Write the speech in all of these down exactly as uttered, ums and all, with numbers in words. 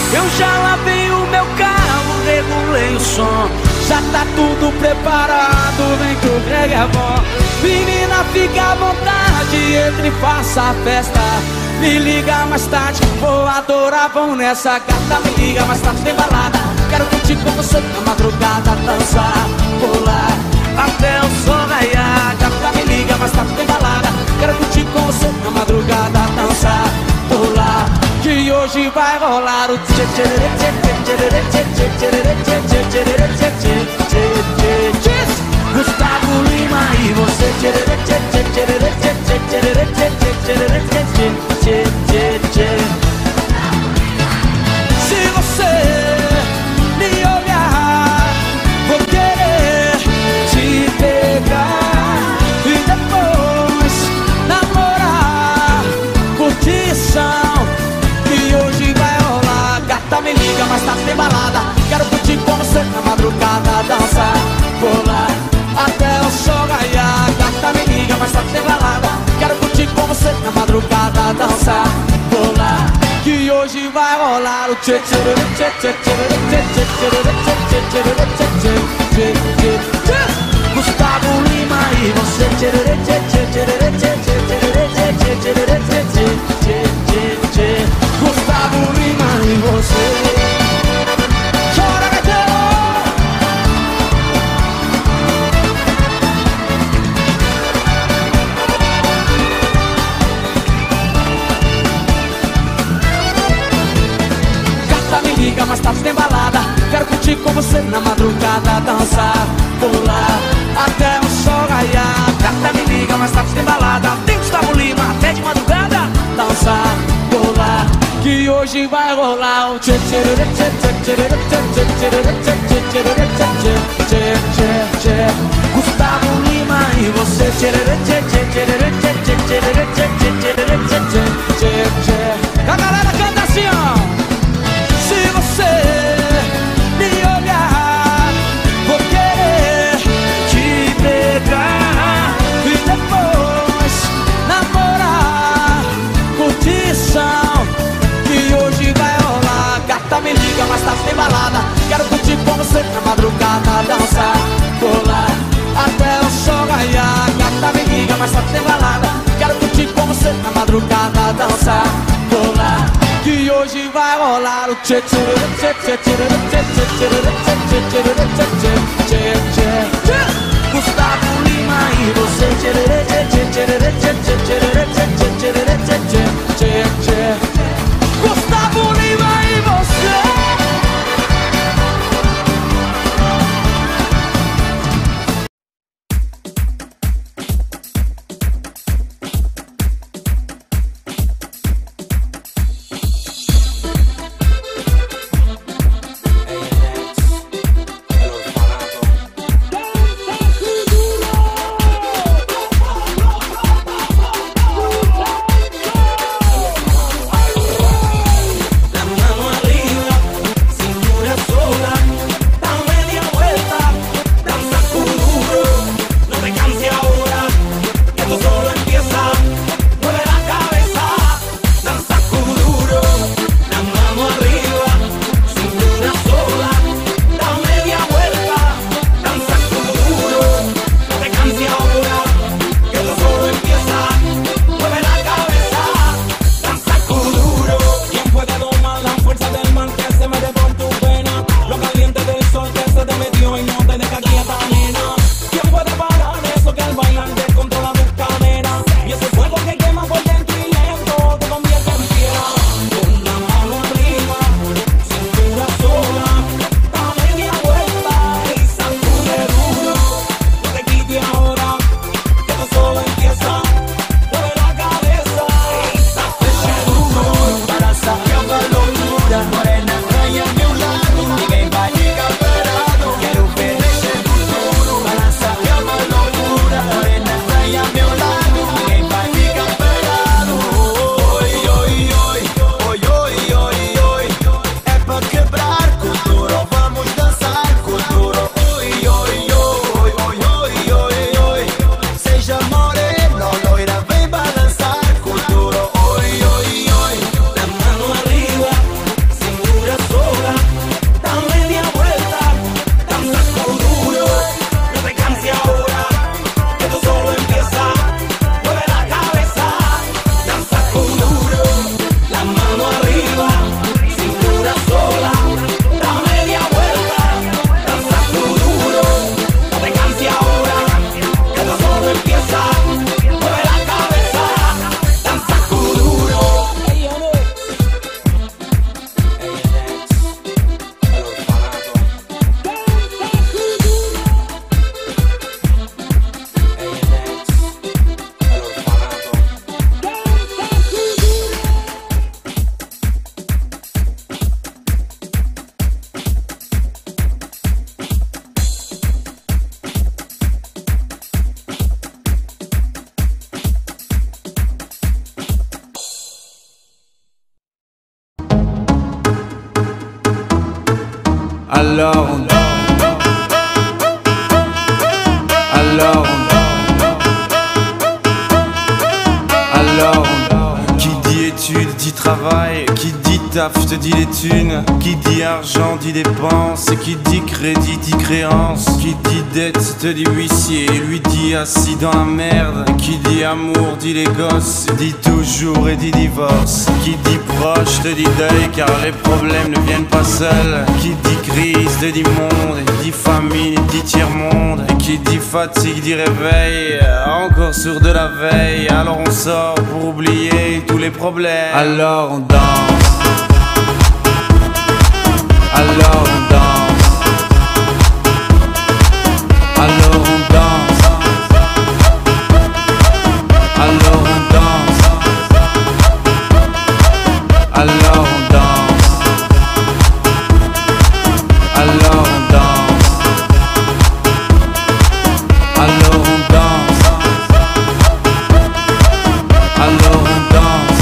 Eu já lavei o meu carro, regulei o som. Já tá tudo preparado, vem que o reggae é bom. Menina, fica à vontade, entre e faça a festa. Me liga mais tarde, vou adorar, vão nessa gata. Me liga mais tarde, tem balada. Quero curtir com você na madrugada, dançar, pular até o sol raiar. Gata, me liga mais tarde, tem balada. Quero curtir com você na madrugada, dançar, pular, que hoje vai rolar o tchê tchê tchê tchê tchê tchê tchê tchê tchê tchê tchê tchê. Gustavo Lima e você tchê tchê tchê tchê tchê tchê tchê tchê tchê tchê tchê. Se você me olhar, vou querer te pegar e depois namorar. Curtição que hoje vai rolar. Gata, me liga, mas tá sem balada. Quero curtir com você na madrugada, dançar, pular até o sol raiar. Gata, me liga, mas tá sem balada. Quero curtir com você na madrugada, dançar, pular, que hoje vai rolar o tchê tchê tchê tchê tchê tchê tchê tchê tchê tchê tchê. Gustavo Lima e você tchê tchê tchê tchê tchê tchê tchê tchê tchê tchê. Gustavo Lima e você. Chora, Gaiteiro! Gata, me liga, mas tá sem balada. Quero curtir com você na madrugada, dançar, pular até o sol raiar. Gata, me liga, mas tá sem balada. Tem Gustavo Lima até de madrugada, dançar, pular, que hoje vai rolar o tchê tchê tchê tchê tchê tchê tchê tchê tchê tchê tchê. Gustavo Lima e você tchê tchê tchê tchê tchê tchê tchê tchê tchê. A galera canta assim, ó. Se você me olhar, vou querer te pegar e depois namorar. Curtição que hoje vai rolar. Gata, me liga, mas tá sem balada. Quero curtir com você na madrugada, dançar, pular até o sol raiar. Gata, me liga, mas tá sem balada. Quero curtir com você na madrugada, dançar, pular, que hoje vai rolar o tchê tchê tchê tchê tchê tchê tchê tchê tchê tchê. Gustavo Lima e você tchê tchê tchê tchê tchê tchê tchê tchê tchê. Gustavo Lima e você. Duro! Alors on danse. Alors on danse. Alors on danse. Qui dit études dit travail, qui dit taf te dit les thunes, qui dit argent dit dépenses, qui dit crédit dit créance, qui dit dette te dit huissier, lui dit assis dans la merde, qui dit amour dit les gosses, dit toujours et dit divorce, qui dit proche te dit deuil car les problèmes ne viennent pas seuls, qui dit crise te dit monde, dit famine dit tiers-monde, et qui dit fatigue dit réveil, encore sourd de la veille, alors on sort pour oublier tous les problèmes. Alors on danse. Alors on danse. Alors on danse. Alors on danse. Alors on danse. Alors on danse. Alors on danse. Alors on danse.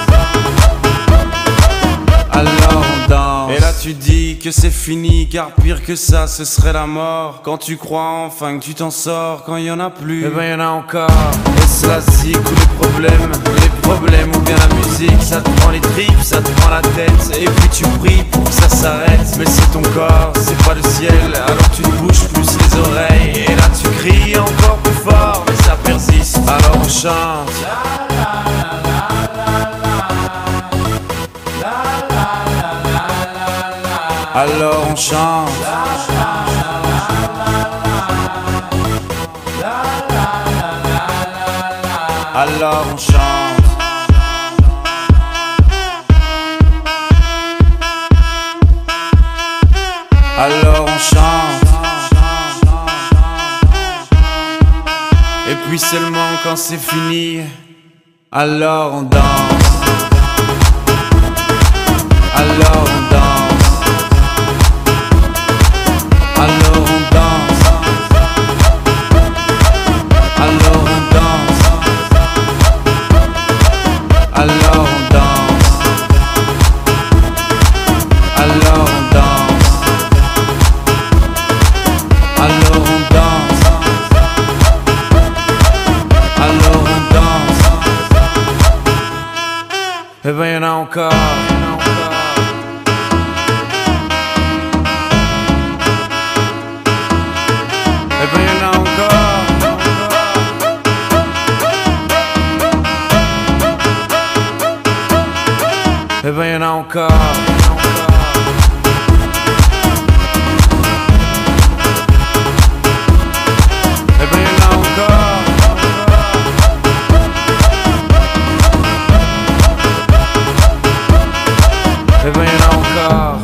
Alors on danse. Et là tu dis que c'est fini, car pire que ça ce serait la mort. Quand tu crois enfin que tu t'en sors, quand y en a plus, eh ben y en a encore. Est-ce la zik ou les problèmes, les problèmes ou bien la musique, ça te prend les tripes, ça te prend la tête, et puis tu pries pour que ça s'arrête. Mais c'est ton corps, c'est pas le ciel, alors tu te bouges plus les oreilles, et là tu cries encore plus fort, mais ça persiste, alors on chante. Alors on chante. Alors on chante. Alors on chante. Et puis seulement quand c'est fini, alors on danse. Alors on danse. Alors on danse. Alors on danse. Alors on danse. Alors on danse. Alors on danse. Alors on danse. Eh ben y'en a encore. Eh ben y'en a encore. Eh ben y'en a encore. Eh ben y'en a encore. Eh ben y'en a encore.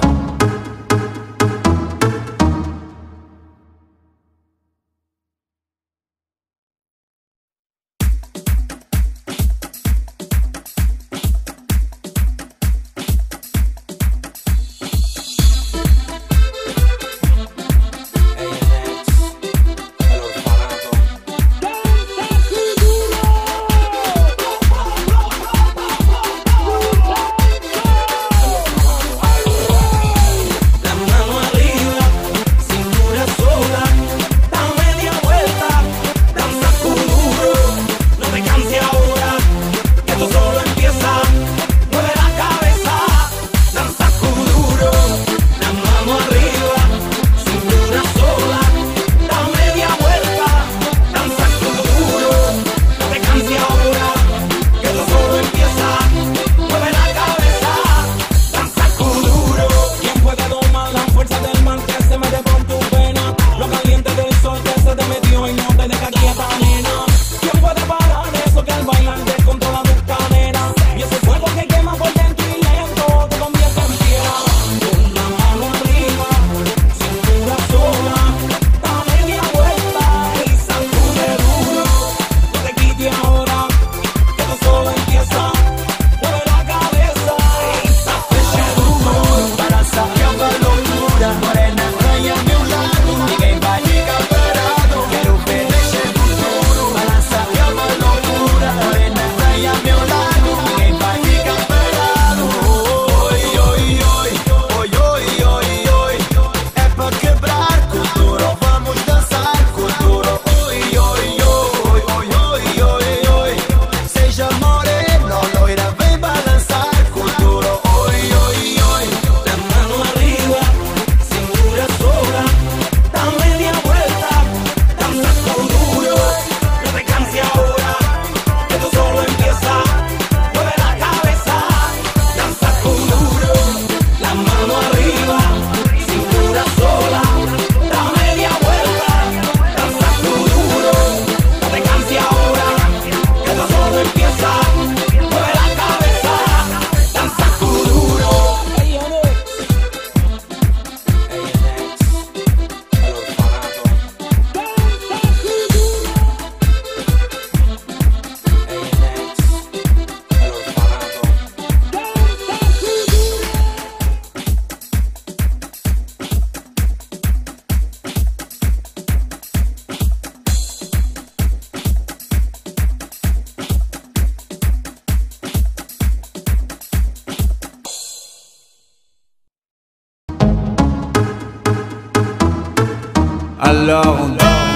Alors on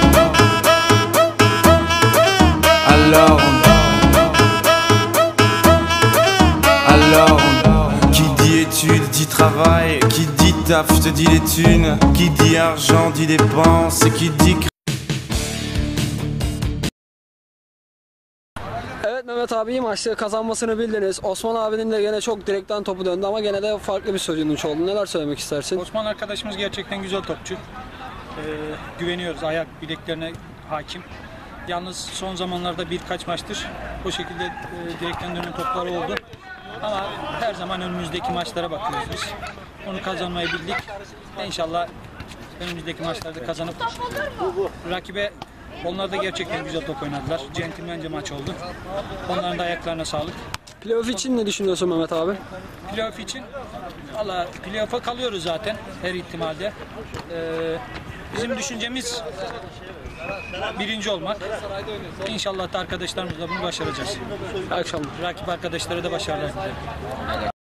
Alors on Alors on Qui dit études dit travail, qui dit taf te dit les thunes, qui dit argent dit dépenses, et qui dit. Evet Mehmet abi, maçta kazanmasını bildiniz. Osman abinin de gene çok direkten topu döndü ama gene de farklı bir sonuç oldu. Neler söylemek istersin? Osman arkadaşımız gerçekten güzel topçu. Ee, güveniyoruz, ayak bileklerine hakim. Yalnız son zamanlarda birkaç maçtır o şekilde e, direkten dönen topları oldu. Ama her zaman önümüzdeki maçlara bakıyoruz biz. Onu kazanmayı bildik. İnşallah önümüzdeki maçlarda kazanıp rakibe, onlar da gerçekten güzel top oynadılar. Centilmence maç oldu. Onların da ayaklarına sağlık. Playoff için ne düşünüyorsun Mehmet abi? Playoff için valla playoff'a kalıyoruz zaten her ihtimalde. Ee, bizim düşüncemiz birinci olmak. İnşallah da arkadaşlarımızla bunu başaracağız. İyi akşamlar. Rakip arkadaşlara da başarılar dilerim.